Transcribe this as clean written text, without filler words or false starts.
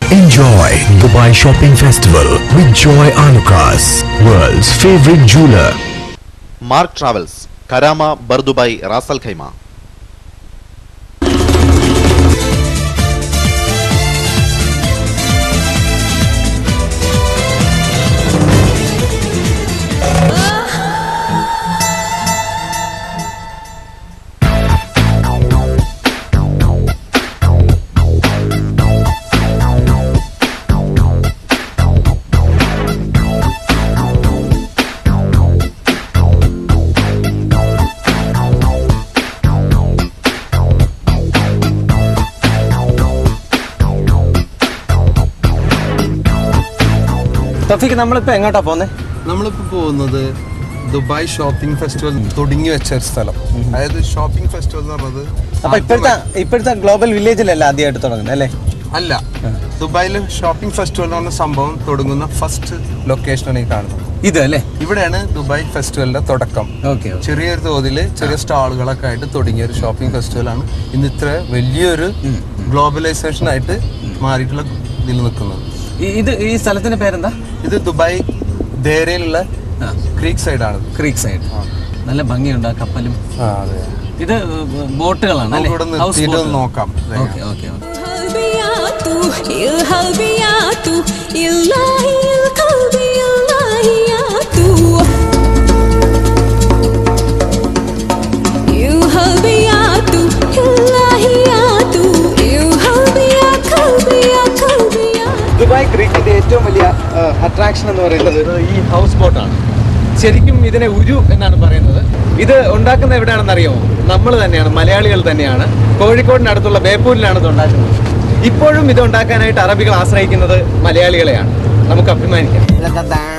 Enjoy Dubai Shopping Festival with Joy Alucas, world's favorite jeweler. Mark Travels, Karama, Bardubai, Ras Al Khaimah. തഫീക്ക് നമ്മളിപ്പോൾ എങ്ങോട്ടാ പോകുന്നത്? നമ്മളിപ്പോൾ പോകുന്നത് Dubai shopping festival തുടങ്ങി വെച്ച ഒരു സ്ഥലം. അതായത് ഷോപ്പിംഗ് ഫെസ്റ്റിവൽ എന്ന് പറഞ്ഞത് അപ്പൊ ഇപ്പോഴത്തെ ഗ്ലോബൽ വില്ലേജിലല്ല ആദ്യമായിട്ട് തുടങ്ങുന്നത് അല്ലേ? അല്ല, ദുബായിൽ ഷോപ്പിംഗ് ഫെസ്റ്റിവൽ എന്ന് പറഞ്ഞ സംഭവം തുടങ്ങുന്ന ഫസ്റ്റ് ലൊക്കേഷനാണ് ഈ കാണുന്നത്. ഇത് അല്ലേ? ഇവിടെയാണ് ദുബായ് ഫെസ്റ്റിവലിന്റെ തുടക്കം. ചെറിയൊരു തോതിൽ ചെറിയ സ്റ്റാളുകളൊക്കെ ആയിട്ട് തുടങ്ങിയ ഒരു ഷോപ്പിംഗ് ഫെസ്റ്റിവലാണ് ഇന്ന് ഇത്ര വലിയൊരു ഗ്ലോബലൈസേഷൻ ആയിട്ട് മാറിയിട്ടുള്ള ഇതിൽ നിൽക്കുന്നത്. ഈ സ്ഥലത്തിന്റെ പേരെന്താ? ഇത് ദുബായ് ദേരയിലുള്ള ക്രീക്ക് സൈഡാണ്. ക്രീക്ക് സൈഡ് നല്ല ഭംഗിയുണ്ട് ആ കപ്പലും. ഇത് ബോട്ടുകളാണ്. നോക്കാം. ദുബായ് ക്രീക്കിന്റെ ഏറ്റവും വലിയ അട്രാക്ഷൻ എന്ന് പറയുന്നത് ഈ ഹൗസ് ബോട്ടാണ്. ശരിക്കും ഇതിനെ ഉരു എന്നാണ് പറയുന്നത്. ഇത് ഉണ്ടാക്കുന്ന എവിടെയാണെന്ന് അറിയാമോ? നമ്മൾ തന്നെയാണ്, മലയാളികൾ തന്നെയാണ്. കോഴിക്കോടിനടുത്തുള്ള ബേപ്പൂരിലാണ് ഇത് ഉണ്ടാക്കുന്നത്. ഇപ്പോഴും ഇത് ഉണ്ടാക്കാനായിട്ട് അറബികൾ ആശ്രയിക്കുന്നത് മലയാളികളെയാണ്. നമുക്ക് അഭിമാനിക്കാം.